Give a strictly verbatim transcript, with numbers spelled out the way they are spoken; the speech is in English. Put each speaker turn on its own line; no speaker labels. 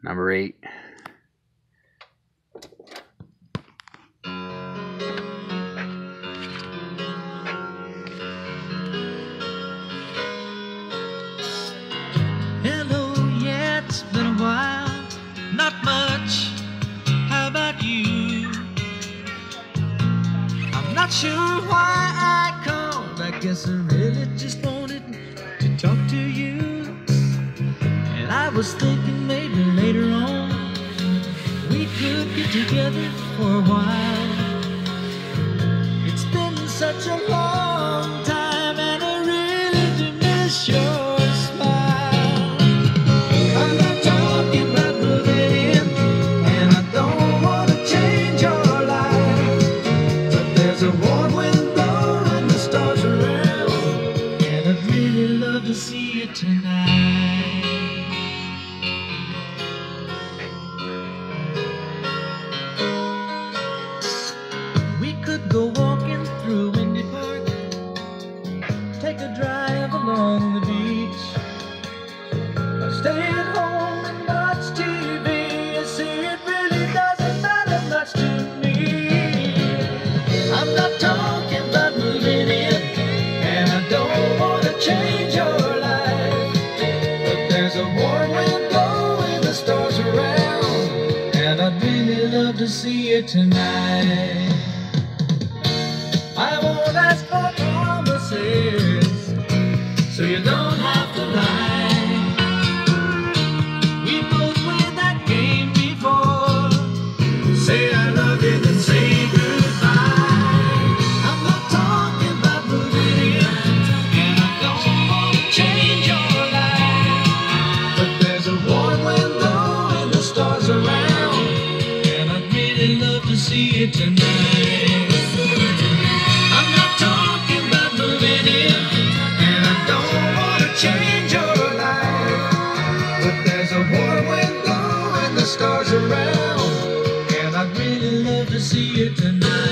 Number eight.
Hello, yeah, it's been a while. Not much. How about you? I'm not sure why I called. I guess I really just wanted to talk to you. And I was thinking maybe later on we could get together for a while. It's been such a long time and I really do miss your smile. I'm not talking about moving in, and I don't want to change your life, but there's a warm wind blowing the stars around, and I'd really love to see you tonight. We could go walking through Windy Park, take a drive along the beach, or stay at home and watch T V. You see, it really doesn't matter much to me. I'm not talking about moving in, and I don't want to change your life, but there's a warm wind blowing the stars around, and I'd really love to see you tonight. I won't ask for promises, so you don't have to lie. We both played that game before. Say I love you, then say goodbye. I'm not talking about moving in, and I don't want to change your life, but there's a warm wind blowing the stars around, and I'd really love to see you tonight. I'm not talking about moving in, and I don't want to change your life, but there's a warm wind blowing the stars around, and I'd really love to see you tonight.